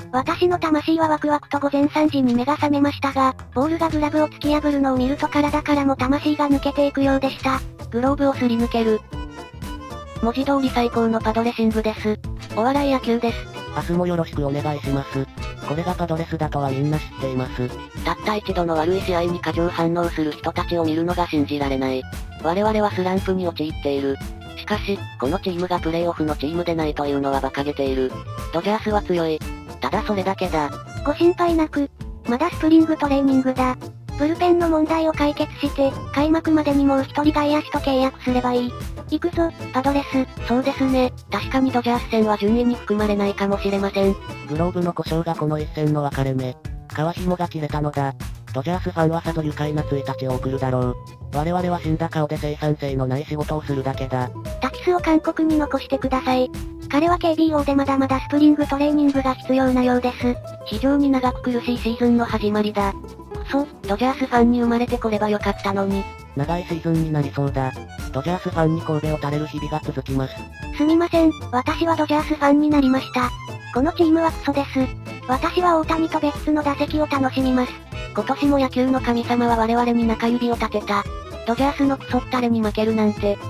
私の魂はワクワクと午前3時に目が覚めましたが、ボールがグラブを突き破るのを見ると体からも魂が抜けていくようでした。 グローブをすり抜ける。文字通り最高のパドレシングです。お笑い野球です。 明日もよろしくお願いします。これがパドレスだとはみんな知っています。 たった一度の悪い試合に過剰反応する人たちを見るのが信じられない。我々はスランプに陥っている。しかし、このチームがプレイオフのチームでないというのは馬鹿げている。ドジャースは強い。ただそれだけだ。 ご心配なく。まだスプリングトレーニングだ。ブルペンの問題を解決して、開幕までにもう一人外野手と契約すればいい。行くぞ、パドレス。 そうですね。確かにドジャース戦は順位に含まれないかもしれません。 グローブの故障がこの一戦の分かれ目。皮紐が切れたのだ。ドジャースファンはさぞ愉快な1日を送るだろう。我々は死んだ顔で生産性のない仕事をするだけだ。 タキスを韓国に残してください。彼は KBO でまだまだスプリングトレーニングが必要なようです。 非常に長く苦しいシーズンの始まりだ。くそ、ドジャースファンに生まれてこればよかったのに。 長いシーズンになりそうだ。ドジャースファンに神戸を垂れる日々が続きます。 すみません、私はドジャースファンになりました。このチームはクソです。私は大谷とベッツの打席を楽しみます。 今年も野球の神様は我々に中指を立てた。ドジャースのクソったれに負けるなんて、